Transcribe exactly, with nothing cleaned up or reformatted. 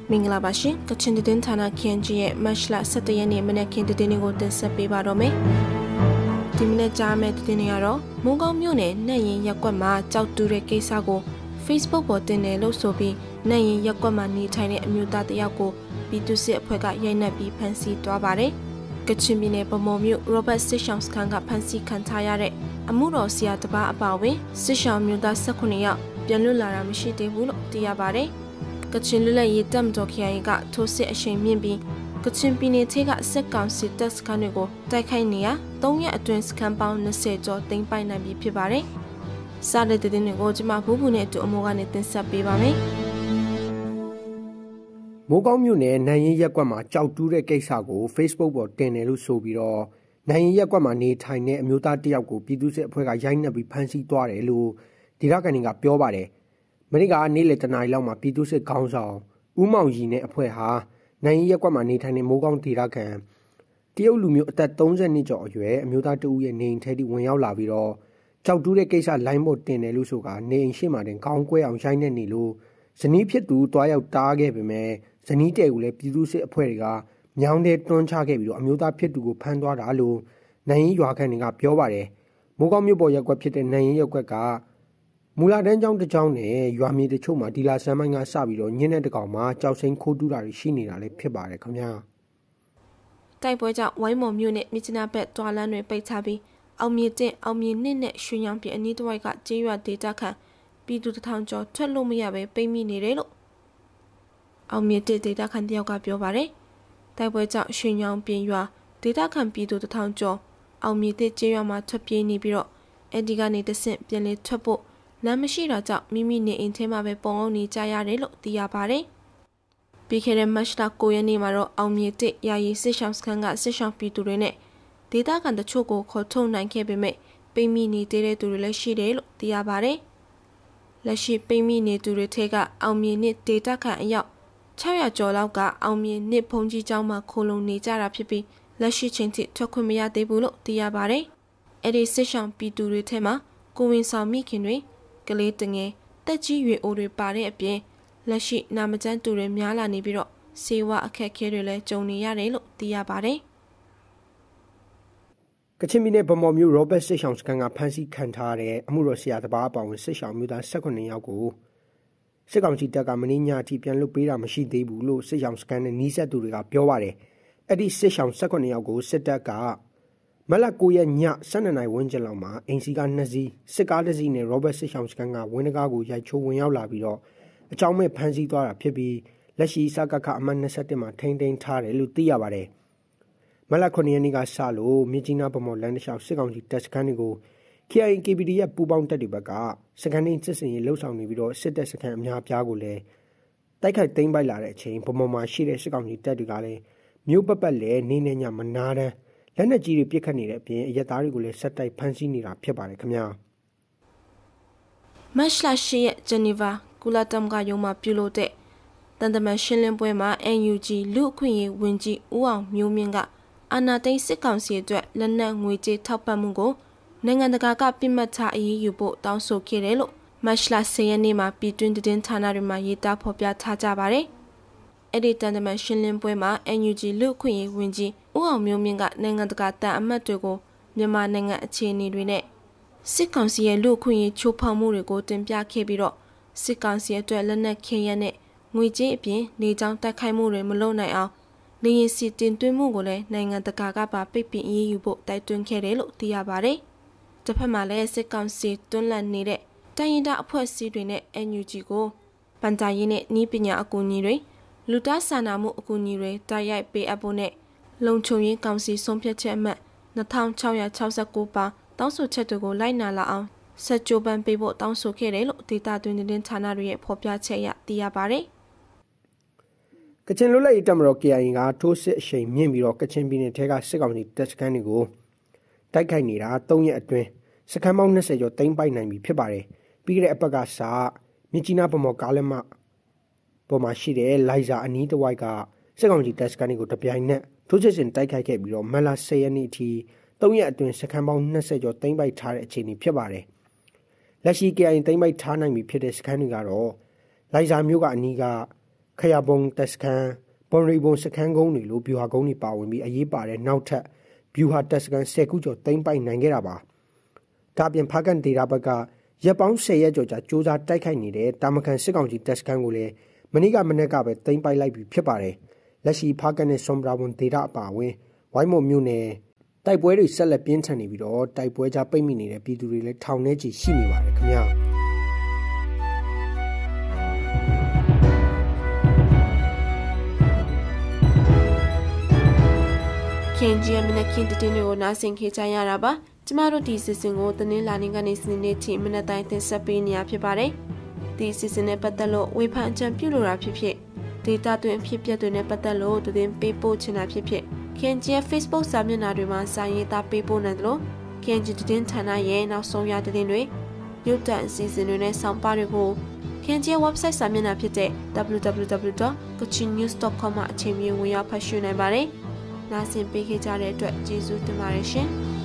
မင်္ဂလာပါရှင်ကချင်သတင်းဌာန K N G ရဲ့မတ်လဆယ်တရက်နေ့မနက်ခင်းသတင်းတွေကိုတင်ဆက်ပေးပါတော့မယ်ဒီမနေ့ကြားမဲ့သတင်းတွေကတော့မုံကောင်းမြို့နယ်နှက်ရင်ရက်ကွက်မှာကြောက်တူတဲ့ကိစ္စကို Facebook ပေါ်တင်တယ်လို့ဆိုပြီးနှက်ရင်ရက်ကွက်မှာနေထိုင်တဲ့အမျိုးသားတစ်ယောက်ကိုပြည်သူ့စစ်အဖွဲ့ကရိုက်နှက်ပြီးဖမ်းဆီးသွားပါတယ်ကချင်ပြည်နယ်ဗမော်မြို့ Robert စစ်ရှောင်းစခန်းကဖမ်းဆီးခံထားရတဲ့အမှုတော်ဆရာတစ်ပါးအပါအဝင်စစ်ရှောင်းမျိုးသား၁၈ယောက်ပြန်လွတ်လာတာမရှိသေးဘူးလို့သိရပါတယ်ကချင်လူလက်ရေးတပ်မတော် K I A ကထိုးစစ်အရှိန်မြင့်ပြီးကချင်ပြည်နယ်ထဲကစစ်ကောင်စီတပ်စခန်းတွေကိုတိုက်ခိုက်နေရ၃ရက်အတွင်းစခန်းပေါင်း၂၀ကျော်သိမ်းပိုက်နိုင်ပြီဖြစ်ပါတယ်။စားတဲ့တဲ့တင်တွေကိုကျွန်မဘူးဘူးနဲ့အတူအမိုးကနေတင်ဆက်ပေးပါမယ်။မိုးကောင်းမြို့နယ်နိုင်ရင်ရက်ကွက်မှာကြောက်တူးတဲ့ကိစ္စကို Facebook ပေါ်တင်တယ်လို့ဆိုပြီးတော့နိုင်ရင်ရက်ကွက်မှာနေထိုင်တဲ့အမျိုးသားတစ်ယောက်ကိုပြည်သူ့စစ်အဖွဲ့ကရိုက်နှက်ပြီးဖမ်းဆီးသွားတယ်လို့ဒေသခံတွေကပြောပါတယ်။မနေ့ကနေ့လယ်တနာရီလောက်မှာပြည်သူ့စစ်ခေါင်းဆောင်ဦးမောင်ရီနဲ့အဖွဲ့ဟာနိုင်ရင်ရက်ကွက်မှာနေထိုင်တဲ့မိုးကောင်းဒေသခံတရုတ်လူမျိုးအသက်၃၀နှစ်ကျော်အရွယ်အမျိုးသားတဦးရဲ့နေအိမ်ထဲထိဝင်ရောက်လာပြီးတော့ကြောက်တူးတဲ့ကိစ္စလိုင်းပေါ်တင်တယ်လို့ဆိုကနေအိမ်ရှိမှတင်ခေါင်းကွဲအောင်ရိုက်နှက်နေလို့ဇနီးဖြစ်သူတွားရောက်တားခဲ့ပေမဲ့ဇနီးတဲ့ကိုလည်းပြည်သူ့စစ်အဖွဲ့တွေကမြောင်းတဲ့တွန်းချခဲ့ပြီးတော့အမျိုးသားဖြစ်သူကိုဖမ်းသွားတာလို့နိုင်ရင်ရွာခံတွေကပြောပါတယ်မိုးကောင်းမြို့ပေါ်ရက်ကွက်ဖြစ်တဲ့နိုင်ရင်ရက်ကွက်ကမူလာတန်းကျောင်းတစ်ကျောင်းနဲ့ရွာမြေတချို့မှာဒီလာဆန်းပိုင်းကစပြီးတော့ညင်းတဲ့တကောင်မှာကြောက်စိမ်းခိုးတူးတာတွေရှိနေတာလည်းဖြစ်ပါတယ်ခင်ဗျာတိုက်ပွဲကြောင့်ဝိုင်းမော်မြို့နဲ့မြစ်ချနာဘက်တွာလန်းတွေပိတ်ထားပြီးအောင်မြေတင်အောင်မြေနှစ်နဲ့ရွှေရောင်ပြည်အနီးတစ်ဝိုက်ကကျေးရွာဒေသခံပြည်သူတထောင်ကျော်ထွက်လို့မရပဲပိတ်မိနေတယ်လို့အောင်မြေတင်ဒေသခံတယောက်ကပြောပါတယ်တိုက်ပွဲကြောင့်ရွှေရောင်ပြည်ရွာဒေသခံပြည်သူတထောင်ကျော်အောင်မြေတင်ကျေးရွာမှာထွက်ပြေးနေပြီးတော့အဲဒီကနေတဆင့်ပြန်လည်ထွက်ဖို့လမ်းမရှိတာကြောင့်မိမိနေအိမ်ထဲမှာပဲပုံအောင်နေကြရတယ်လို့သိရပါတယ်။ပြီးခဲ့တဲ့မတ်လ၉ရက်နေ့မှာတော့အောင်မြေတစ်ယာယီစစ်ရှောင်းစခန်းကစစ်ရှောင်းပြည်သူတွေနဲ့ဒေသခံတချို့ကိုခေါ်ထုတ်နိုင်ခဲ့ပေမဲ့ပိတ်မိနေသေးတဲ့သူတွေလည်းရှိတယ်လို့သိရပါတယ်။လက်ရှိပိတ်မိနေသူတွေထဲကအောင်မြေနှစ်ဒေသခံအယောက်၆၀၀ကျော်လောက်ကအောင်မြေနှစ်ဘုံကြီးကျောင်းမှာခိုလုံနေကြတာဖြစ်ပြီးလက်ရှိချိန်ထိထွက်ခွင့်မရသေးဘူးလို့သိရပါတယ်။အဲ့ဒီစစ်ရှောင်းပြည်သူတွေထဲမှာကိုဝင်ဆောင်မိခင်တွေကလေးတငယ်တက်ကြီးရွယ်အိုတွေပါတဲ့အပြင်လက်ရှိနာမကျန်းသူတွေများလာနေပြီးတော့စေဝါအခက်အခဲတွေလည်းကြုံနေရတယ်လို့သိရပါတယ်။ကချင်ပြည်နယ်ဗမော်မြို့ Robert စစ်ရှောင်းစခန်းကဖမ်းဆီးခံထားတဲ့အမှုတော်ဆရာတစ်ပါးအပါအဝင်စစ်ရှောင်းမျိုးသား၁၈ယောက်ကိုစစ်ကောင်စီတပ်ကမင်းညအထိပြန်လွတ်ပေးတာမရှိသေးဘူးလို့စစ်ရှောင်းစခန်းနဲ့နီးစပ်သူတွေကပြောပါတယ်။အဲ့ဒီစစ်ရှောင်း၁၈ယောက်ကိုစစ်တပ်ကမလ၉ရက်ည၁၂နာရီဝန်းကျင်လောက်မှာအင်စီကနှစ်စီးစစ်ကားတစ်စီးနဲ့ Robert စစ်ရှောင်းစခန်းကဝင်းတကားကိုရိုက်ချိုးဝင်ရောက်လာပြီးတော့အကြောင်းမဲ့ဖမ်းဆီးသွားတာဖြစ်ပြီးလက်ရှိစကခအမှတ်၂၁မှာထိန်းသိမ်းထားတယ်လို့သိရပါတယ်။မလခုနှစ်ရက်နေ့ကစလို့မြကြီးနားဗမော်လန်တလျှောက်စစ်ကောင်စီတပ်စခန်းတွေကို K I A K P D F ပူးပေါင်းတပ်တွေဘက်ကစခန်းတိုင်းစစ်စင်ရေးလှုပ်ဆောင်နေပြီးတော့စစ်တပ်စခန်းအများပြားကိုလည်းတိုက်ခိုက်သိမ်းပိုက်လာတဲ့အချိန်ဗမော်မှာရှိတဲ့စစ်ကောင်စီတပ်တွေကလည်းမြို့ပတ်ပတ်လည်းနေနေညမနာတန်းလက်နက်ကြီးတွေပြစ်ခတ်နေတဲ့အပြင်အရက်သားတွေကိုလည်းဆက်တိုက်ဖမ်းဆီးနေတာဖြစ်ပါတယ်ခင်ဗျာမတ်လ၈ရက်ဂျနီဗာကုလသမဂ္ဂရုံးမှာပြုလုပ်တဲ့တန်တမန်ရှင်းလင်းပွဲမှာ N U G လူအခွင့်အရေးဝန်ကြီးဦးအောင်မျိုးမြင့်ကအာဏာသိမ်းစစ်ကောင်စီအတွက်လက်နက်ငွေကြေးထောက်ပံ့မှုကိုနိုင်ငံတကာကပြစ်မှတ်ထားအရေးယူဖို့တောင်းဆိုခဲ့တယ်လို့မတ်လ၁၀ရက်နေ့မှာပြည်တွင်းသတင်းဌာနတွေမှာရေးသားဖော်ပြထားကြပါတယ်အဲ့ဒီတန်တမန်ရှင်းလင်းပွဲမှာ N U G လူအခွင့်အရေးဝန်ကြီးဦးအောင်မျိုးမြင့်ကနိုင်ငံတကာတန်အမတ်တွေကိုမြန်မာနိုင်ငံအခြေအနေတွေနဲ့စစ်ကောင်စီရဲ့လူအခွင့်အရေးချိုးဖောက်မှုတွေကိုတင်ပြခဲ့ပြီးတော့စစ်ကောင်စီအတွက်လက်နက်ခဲယမ်းနဲ့ငွေကြေးအပြင်နေကြောင်းတိုက်ခိုက်မှုတွေမလုပ်နိုင်အောင်နေရင်စီတင်သွင်းမှုကိုလည်းနိုင်ငံတကာကပါပိတ်ပင်အရေးယူဖို့တိုက်တွန်းခဲ့တယ်လို့သိရပါတယ်။တစ်ဖက်မှာလည်းစစ်ကောင်စီတွန်းလှန်နေတဲ့တိုင်းရင်းသားအဖွဲ့အစည်းတွေနဲ့ N U G ကိုပန်ကြားရေးနဲ့ဤပညာအကူအညီတွေလူသားစာနာမှုအကူအညီတွေတိုက်ရိုက်ပေးအပ်ဖို့နဲ့လုံခြုံရေးကောင်စီဆုံးဖြတ်ချက်အမှတ်၂၆၆၉ပါတောင်းဆိုချက်တွေကိုလိုက်နာလာအောင်ဆက်ကြိုးပမ်းပေးဖို့တောင်းဆိုခဲ့တယ်လို့ဒေတာတွင်သတင်းဌာနတွေရဲ့ဖော်ပြချက်အရသိရပါတယ်။ကချင်လွတ်လပ်ရေးတပ်မတော် K I A ကထိုးစစ်အရှိန်မြင့်ပြီးတော့ကချင်ပြည်နယ်ထဲကစစ်ကောင်စီတပ်စခန်းတွေကိုတိုက်ခိုက်နေတာ၃ရက်အတွင်းစခန်းပေါင်း၂၀ကျော်သိမ်းပိုက်နိုင်ပြီဖြစ်ပါတယ်။ပြီးခဲ့တဲ့အပတ်ကစမြကြီးနားဗမော်ကားလက်မပေါ်မှာရှိတဲ့လိုင်ဇာအနီးတစ်ဝိုက်ကစစ်ကောင်စီတပ်စခန်းတွေကိုတပြိုင်နက်ထိုးစစ်ဆင်တိုက်ခိုက်ခဲ့ပြီးတော့မလ၁၀ရက်နေ့အထိ၃ရက်အတွင်းစခန်းပေါင်း၂၀ကျော်သိမ်းပိုက်ထားတဲ့အခြေအနေဖြစ်ပါတယ်။လက်ရှိ K I A သိမ်းပိုက်ထားနိုင်ပြီဖြစ်တဲ့စခန်းတွေကတော့လိုင်ဇာမြို့ကအနီးကခရဘုံတက်စကန်ပွန်ရီဘုံစခန်းကုန်းတွေလိုဗျူဟာကုန်းတွေပါဝင်ပြီးအရေးပါတဲ့နောက်ထပ်ဗျူဟာတက်စကန်၁၀ခုကျော်သိမ်းပိုက်နိုင်ခဲ့တာပါဒါအပြင်ဖားကန်ဒေတာဘက်ကရက်ပေါင်း၁၀ရက်ကျော်ကြာစ조사တိုက်ခိုက်နေတဲ့တာမကန်စစ်ကောင်စီတက်စကန်ကိုလည်းမနေ့ကမနေ့ကပဲသိမ်းပိုက်လိုက်ပြီးဖြစ်ပါတယ်လက်ရှိဖားကန်နဲ့ဆွမ်ဘရာဝန်ဒေတာအပါအဝင်ဝိုင်းမော်မြို့နယ်တိုက်ပွဲတွေဆက်လက်ပြင်းထန်နေပြီးတော့တိုက်ပွဲကြားပိတ်မိနေတဲ့ပြည်သူတွေလည်းထောင်ထဲချီရှိနေပါတယ်ခင်ဗျာခင်ကြီးမနက်ခင်းတတင်းတွေကိုနားဆင်ခေချရတာပါကျမတို့ဒီစီစဉ်ကိုတင်းလာနေကနေစနေနေ့ထိမနက်တိုင်းတင်ဆက်ပေးနေရဖြစ်ပါတယ်ဒီစီစဉ်နဲ့ပတ်သက်လို့ဝေဖန်အကြံပြုလိုတာဖြစ်ဖြစ်ဒေတာတွင်အဖြစ်ပြက်တွေနဲ့ပတ်သက်လို့သတင်းပေးပို့ချင်တာဖြစ်ဖြစ်ခင်ကြီး Facebook စာမျက်နှာတွေမှာစာရေးသားပေးပို့နိုင်တယ်လို့ခင်ကြီးတင်းဌာနရဲ့နောက်ဆုံးရသတင်းတွေရုပ်သံအစီအစဉ်တွေနဲ့ဆောင်းပါးတွေကိုခင်ကြီး website စာမျက်နှာဖြစ်တဲ့ double-u double-u double-u dot kachin news dot com မှာအချိန်မီဝင်ရောက်ဖတ်ရှုနိုင်ပါတယ်နားဆင်ပေးခဲ့ကြတဲ့အတွက်ကျေးဇူးတင်ပါတယ်ရှင်